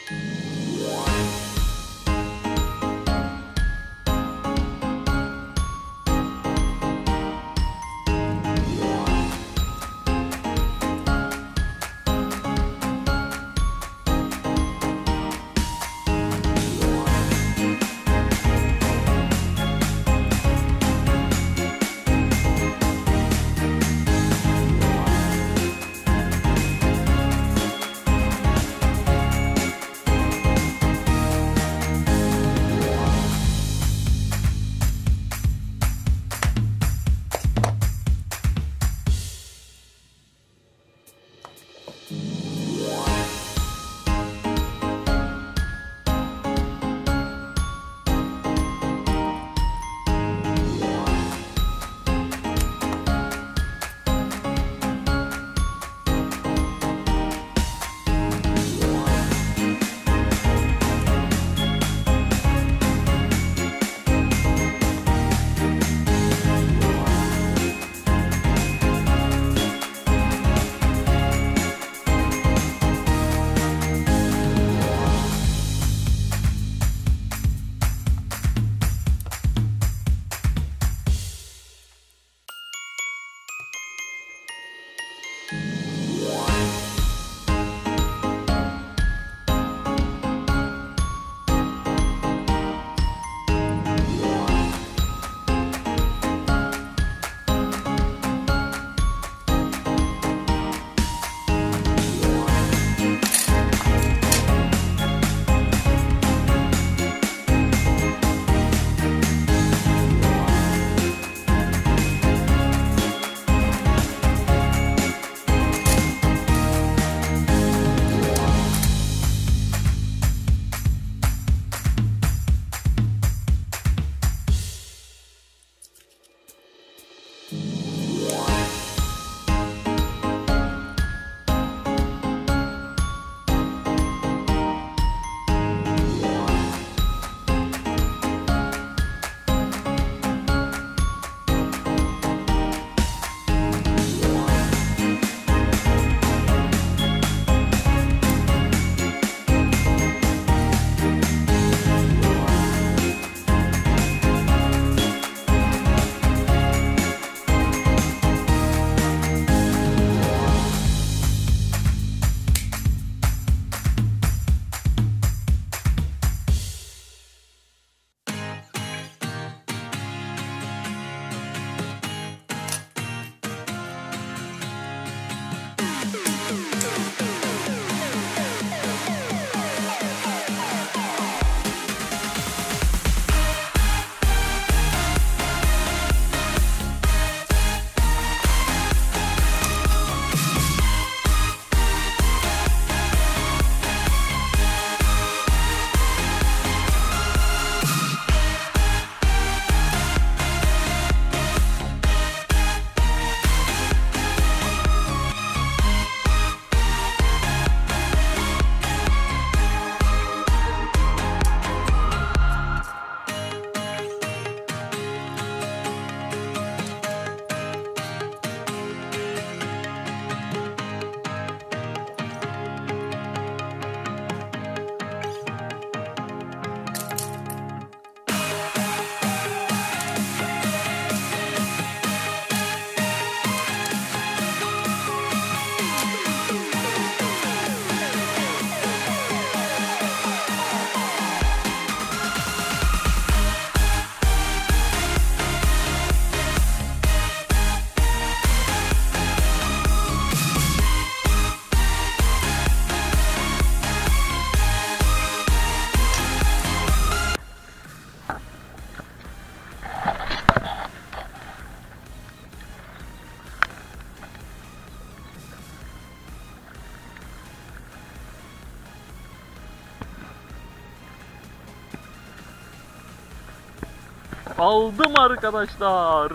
Aldım arkadaşlar.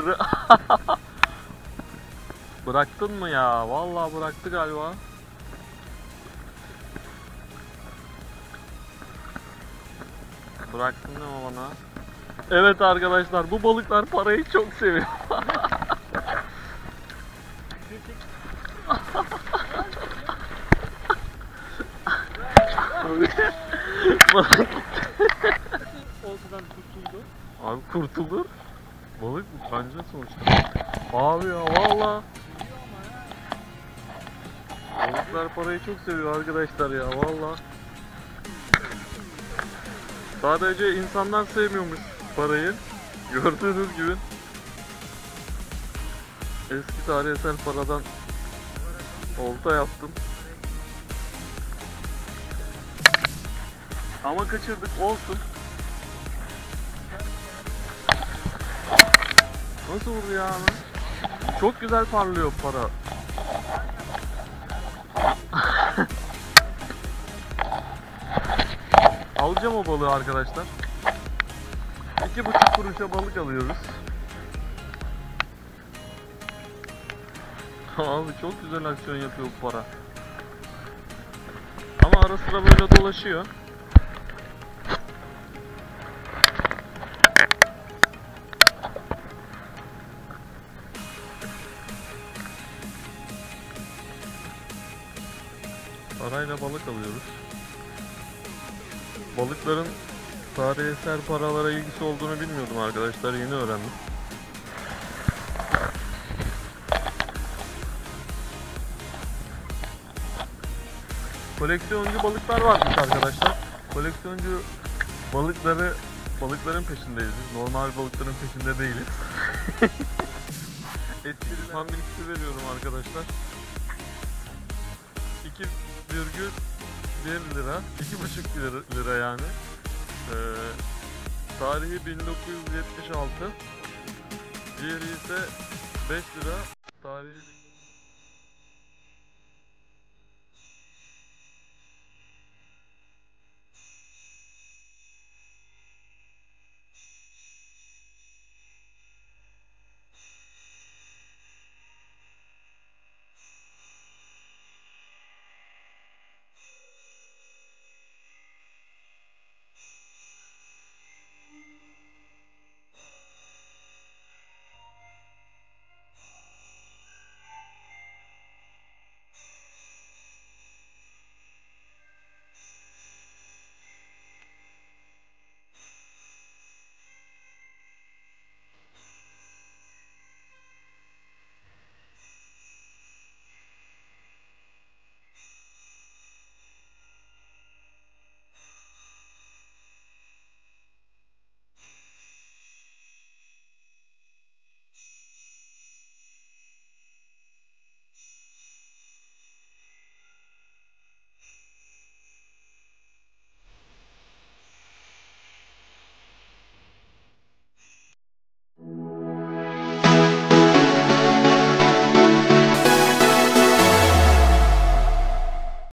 Bıraktın mı ya? Vallahi bıraktı galiba. Bıraktın değil mi bana? Evet arkadaşlar, bu balıklar parayı çok seviyor. balık gitti. Oltadan kurtuldu. Abi kurtulur. Balık bu kanca sonuçta. Abi ya valla. Balıklar parayı çok seviyor arkadaşlar ya valla. Sadece insanlar sevmiyormuş parayı. Gördüğünüz gibi. Eski tarihsel paradan olta yaptım. Ama kaçırdık olsun. Nasıl vurdu ya? Çok güzel parlıyor para. Alacağım o balığı arkadaşlar. 2,5 kuruşa balık alıyoruz. Abi çok güzel aksiyon yapıyor bu para. Ama ara sıra böyle dolaşıyor. Parayla balık alıyoruz. Balıkların tarihsel paralara ilgisi olduğunu bilmiyordum arkadaşlar. Yeni öğrendim. Koleksiyoncu balıklar varmış arkadaşlar. Koleksiyoncu balıkların peşindeyiz biz. Normal balıkların peşinde değiliz. Etkili tam bilgisi veriyorum arkadaşlar. 2,1 lira, 2,5 lira yani. Tarihi 1976. Diğeri ise 5 lira. Tarihi